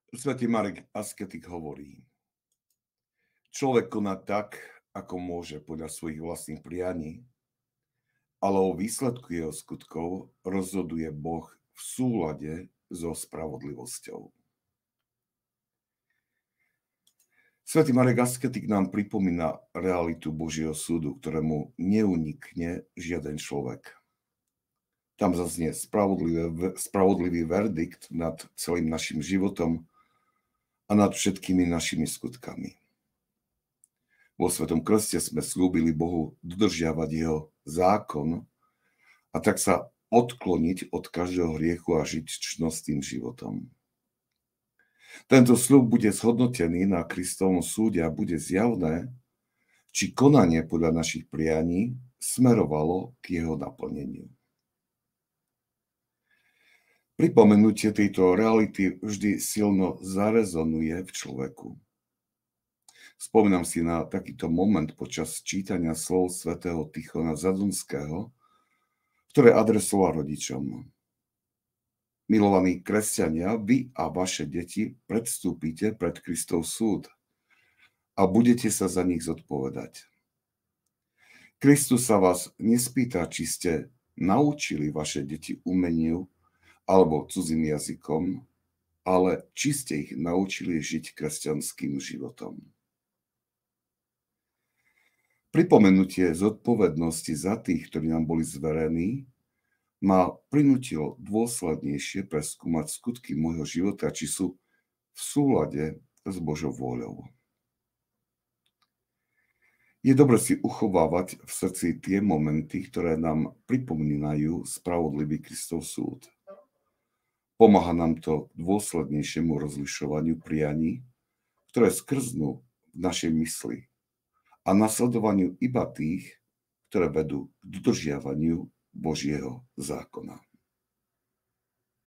Svätý Marek Asketik hovorí: človek koná tak, ako môže podľa svojich vlastných prianí, ale o výsledku jeho skutkov rozhoduje Boh v súlade so spravodlivosťou. Svätý Marek Asketik nám pripomína realitu Božieho súdu, ktorému neunikne žiaden človek. Tam zaznie spravodlivý verdikt nad celým našim životom a nad všetkými našimi skutkami. Vo Svetom Krste sme slúbili Bohu dodržiavať jeho zákon a tak sa odkloniť od každého hriechu a žiť čnostným životom. Tento sľub bude zhodnotený na Kristovom súde a bude zjavné, či konanie podľa našich prianí smerovalo k jeho naplneniu. Pripomenutie tejto reality vždy silno zarezonuje v človeku. Spomínam si na takýto moment počas čítania slov svätého Tichona Zadunského, ktoré adresoval rodičom. Milovaní kresťania, vy a vaše deti predstúpite pred Kristov súd a budete sa za nich zodpovedať. Kristus sa vás nespýta, či ste naučili vaše deti umeniu alebo cudzým jazykom, ale či ste ich naučili žiť kresťanským životom. Pripomenutie zodpovednosti za tých, ktorí nám boli zverení, ma prinútilo dôslednejšie preskúmať skutky môjho života, či sú v súlade s Božou vôľou. Je dobre si uchovávať v srdci tie momenty, ktoré nám pripomínajú spravodlivý Kristov súd. Pomáha nám to k dôslednejšiemu rozlišovaniu prianí, ktoré skrznú v našej mysli a nasledovaniu iba tých, ktoré vedú k dodržiavaniu Božieho zákona.